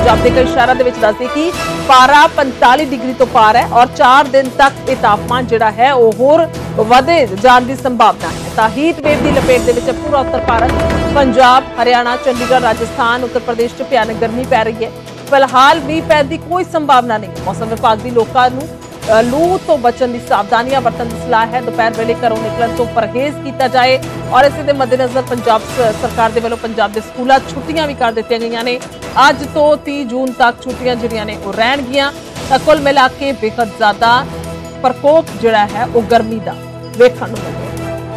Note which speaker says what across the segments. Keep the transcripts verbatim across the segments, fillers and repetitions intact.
Speaker 1: पंजाब के कई शहरों के दसदे कि पारा पैंताली डिग्री तो पार है और चार दिन तक ये तापमान जिहड़ा है वो होर वधे जाने की संभावना है। तो हीट वेव की लपेट दे विच पूरा उत्तर भारत, पंजाब, हरियाणा, चंडीगढ़, राजस्थान, उत्तर प्रदेश च भयानक गर्मी पै रही है। फिलहाल मीह पैण की कोई संभावना नहीं। मौसम विभाग की लोगों को लू तो बचने की सावधानियां बरतन की सलाह है। दोपहर वेले घरों निकलण तो परहेज किया जाए और इस मद्देनज़र पंजाब सरकार के वालों पंजाब के स्कूलों छुट्टियां भी कर दी गई ने। अज तो तीह जून तक छुट्टियां जिहड़ियां ने वो रहणगियां। तां कुल मिला के बेहद ज़्यादा प्रकोप जिहड़ा है वो गर्मी का वेखण नूं मिलिਆ।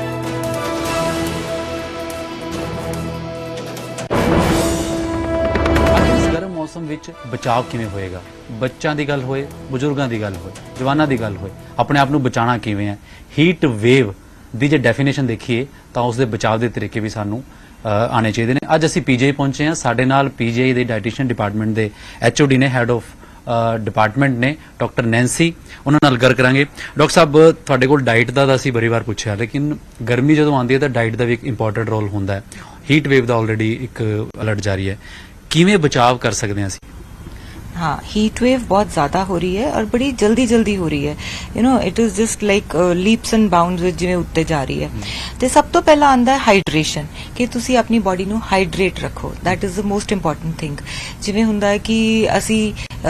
Speaker 2: मौसम विच बचाव किवें होएगा, बच्चों की गल होए, बजुर्गों की गल होए, जवानों की गल होए, अपने आप को बचाना किवें है। हीट वेव की जो डेफिनेशन देखिए तो उसके बचाव के तरीके भी सानू आने चाहिए ने। अज असी पीजीआई पहुंचे हैं, साडे नाल पीजीआई के डाइटिशियन डिपार्टमेंट के एच ओ डी ने, हैड ऑफ डिपार्टमेंट ने, डॉक्टर नैंसी, उन्होंने नाल गल करांगे। डॉक्टर साहब तुहाडे कोल डाइट का असीं बड़ी बार पूछा, लेकिन गर्मी जो आती है तो डाइट का भी एक इंपॉर्टेंट रोल होंदा है। हीट वेव का ऑलरेडी एक अलर्ट जारी है, किवें बचाव कर सकते हैं असीं?
Speaker 3: हाँ, हीट वेव बहुत ज़्यादा हो रही है और बड़ी जल्दी जल्दी हो रही है। You know it is just like leaps and bounds which जिवें उत्ते जा रही है। तो सब तो पहला आंदा है हाइड्रेशन, कि तुसी अपनी बॉडी नू हाइड्रेट रखो। That is the most important thing. जिवें हुंदा है कि असी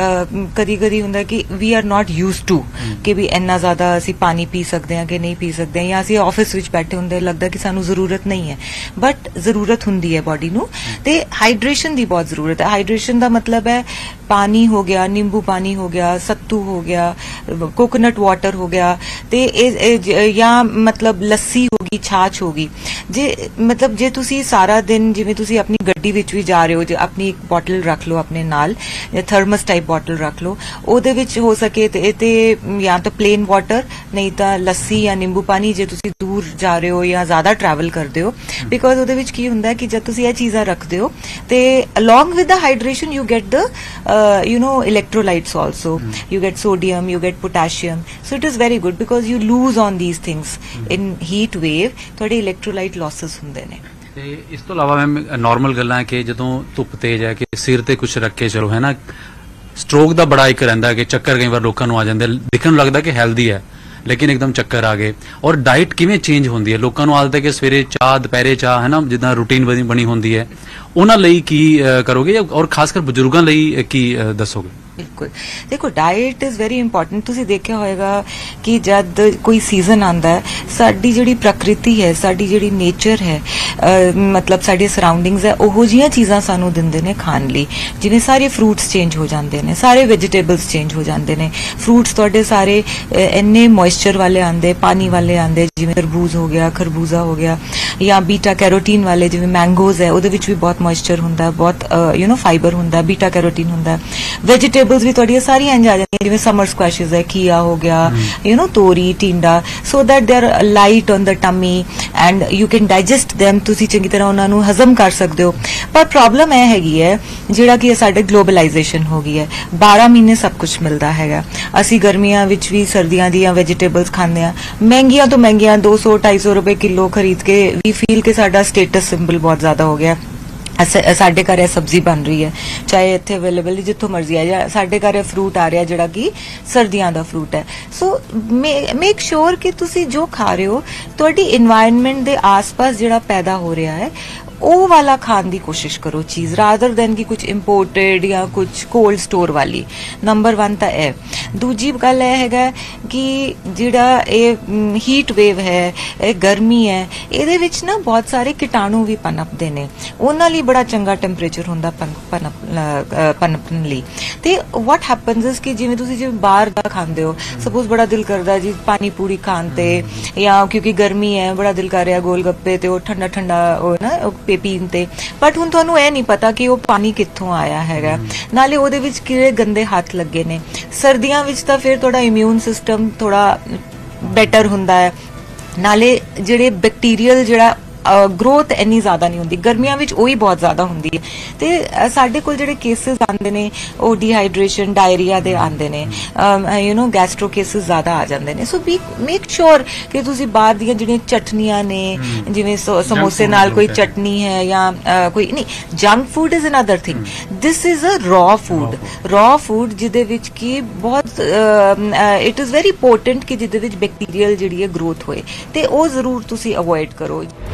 Speaker 3: कदी कदी हुंदा है कि we are not use to कि भी इन्ना ज़्यादा असी पानी पी सकते हैं कि नहीं पी सकते हैं, या असी ऑफिस विच बैठे हुंदे लगदा कि सानू जरूरत नहीं है, बट जरूरत हुंदी है बॉडी नू। ते हाइड्रेशन की बहुत जरूरत है। हाइड्रेशन का मतलब है पानी हो गया, नींबू पानी हो गया, सत्तू हो गया, कोकोनट वाटर हो गया, ते ए, ए, या मतलब लस्सी होगी, छाछ होगी। जे मतलब जे तुसी सारा दिन जिवें तुसी अपनी गड्डी विच भी जा रहे हो, जे अपनी एक बॉटल रख लो अपने नाल, थर्मस टाइप बॉटल रख लो, ओदे विच हो सके ते, ते या तो प्लेन वाटर, नहीं तो लस्सी या नींबू पानी जे तुसी दूर जा रहे हो या ज्यादा ट्रैवल करते हो। बिकॉज ओदे विच की हुंदा है कि जब तुसी ये चीज़ां रखते हो ते along with the hydration you get the you know electrolytes also, mm. you get sodium, you get potassium, so it is very good because you lose on these things mm. in heat wave थोड़े electrolyte losses ਹੁੰਦੇ ਨੇ।
Speaker 2: ਤੇ ਇਸ ਤੋਂ ਇਲਾਵਾ ਮੈਂ normal ਗੱਲਾਂ ਕਿ ਜਦੋਂ ਧੁੱਪ ਤੇਜ਼ ਹੈ ਕਿ ਸਿਰ ਤੇ ਕੁਝ ਰੱਖ ਕੇ ਚਲੋ, ਹੈ ਨਾ, ਸਟ੍ਰੋਕ ਦਾ ਬੜਾ ਇੱਕ ਰਹਿੰਦਾ ਕਿ ਚੱਕਰ ਕਈ ਵਾਰ ਲੋਕਾਂ ਨੂੰ ਆ ਜਾਂਦੇ, ਦਿਖਣ ਨੂੰ ਲੱਗਦਾ ਕਿ ਹੈਲਦੀ ਹੈ लेकिन एकदम चक्कर आ गए। और डाइट किवें चेंज होंदी है? लोगों को आदत है कि सवेरे चाह, दोपहरे चाह, है ना, जिदा रूटीन बनी बनी होंदी है, उन्हां लई की करोगे और खासकर बजुर्गों लई की दसोगे?
Speaker 3: बिल्कुल, देखो डाइट इज़ वेरी इंपॉर्टेंट। तुसीं देखिया होएगा कि जब कोई सीजन आंदा है, साडी जिहड़ी प्रकृति है, साडी जिहड़ी नेचर है, आ, मतलब साडी सराउंडिंग्स है, ओहो जिहियां चीज़ां सानू दिंदे ने खाण लई। जिवें सारे फ्रूट्स चेंज हो जाते हैं, सारे वेजिटेबल्स चेंज हो जाते हैं। फ्रूट्स तुहाडे सारे इन्ने मॉइस्चर वाले आंदे, पानी वाले आंदे, जिवें तरबूज हो गया, खरबूजा हो गया, या बीटा कैरोटीन वाले जिवें मैंगोज है, उहदे विच भी बहुत मॉइस्चर हुंदा है, बहुत यू नो फाइबर हुंदा है, बीटा कैरोटीन हुंदा है। वेजिटेबल्स भी तुहाडियां सारियां इंज आ जांदियां, जिवें समर स्क्वैशेस है, खीया हो गया, यू नो तोरी, टिंडा, so that they are light on the tummy and you can digest them. तुसीं चंगी तरह उन्हां नूं हजम कर सकदे हो। पर प्रॉब्लम यह हैगी है जिहड़ा कि साडे ग्लोबलाइजेशन हो गई है, बारह महीने सब कुछ मिलता हैगा। असीं गर्मियां विच भी सर्दियां दी वेजिटेबल्स खांदे आ, महंगियां तो महंगियां दो सौ ढाई सौ रुपए किलो खरीद के वी फील के साडा स्टेटस सिंबल बहुत ज्यादा हो गया। साडे घर सब्जी बन रही है, चाहे इत्थे अवेलेबल जिथों मर्जी आ जाए, साडे घर फ्रूट आ रहा जिहड़ा कि सर्दियां दा फ्रूट है। सो मेक श्योर कि तुसी जो खा रहे हो तुहाडी एनवायरनमेंट दे आस पास जिहड़ा पैदा हो रहा है ਉਹ वाला खाने की कोशिश करो चीज़, रादर दैन कि कुछ इंपोर्टेड या कुछ कोल्ड स्टोर वाली। नंबर वन तो है। दूजी गल यह है कि जिहड़ा ये हीट वेव है, ये गर्मी है, ये विच ना बहुत सारे कीटाणु भी पनपते ने, उन्हां लई बड़ा चंगा टैंपरेचर हुंदा पनप पनपन लई। ते व्हाट हैपन्स इज कि जिवें तुसीं जिवें बाहर दा खांदे हो, सपोज बड़ा दिल करदा जी पानी पूरी खाण ते, या क्योंकि गर्मी है बड़ा दिल कर रहा गोल गप्पे ते वो ठंडा ठंडा ना पीन ते, बट हुण तुहानूं यह नहीं पता कि वो पानी कित्थों आया हैगा, नाले उहदे विच किहड़े गंदे हत्थ लगे ने। सर्दियां विच तां फिर थोड़ा इम्यून सिस्टम थोड़ा बैटर हुंदा है, नाले जिहड़े बैक्टीरियल जिहड़ा ਗਰੋਥ ਇੰਨੀ ਜ਼ਿਆਦਾ ਨਹੀਂ ਹੁੰਦੀ। ਗਰਮੀਆਂ ਵਿੱਚ ਉਹੀ ਬਹੁਤ ਜ਼ਿਆਦਾ ਹੁੰਦੀ ਹੈ। ਤੇ ਅ, ਸਾਡੇ ਕੋਲ ਜਿਹੜੇ ਕੇਸਿਸ ਆਉਂਦੇ ਨੇ ਉਹ ਡੀਹਾਈਡਰੇਸ਼ਨ ਡਾਇਰੀਆ ਦੇ ਆਉਂਦੇ ਨੇ, ਯੂ نو ਗੈਸਟ੍ਰੋ ਕੇਸਿਸ ਜ਼ਿਆਦਾ ਆ ਜਾਂਦੇ ਨੇ। ਸੋ ਬੀ ਮੇਕ ਸ਼ੋਰ ਕਿ ਤੁਸੀਂ ਬਾਹਰ ਦੀਆਂ ਜਿਹੜੀਆਂ ਚਟਨੀਆਂ ਨੇ, ਜਿਵੇਂ ਸੋ- ਸਮੋਸੇ ਨਾਲ ਕੋਈ ਚਟਨੀ ਹੈ ਜਾਂ ਅ, ਕੋਈ ਨਹੀਂ, junk food is another thing, this is a raw food. Raw food ਜਿਹਦੇ ਵਿੱਚ ਕਿ ਬਹੁਤ ਇਟ ਇਜ਼ ਵੈਰੀ ਇੰਪੋਰਟੈਂਟ ਕਿ ਜਿਹਦੇ ਵਿੱਚ ਬੈਕਟੀਰੀਅਲ ਜਿਹੜੀ ਹੈ ਗਰੋਥ ਹੋਏ, ਤੇ ਉਹ ਜ਼ਰੂਰ ਤੁਸੀਂ ਅਵੋਇਡ ਕਰੋ।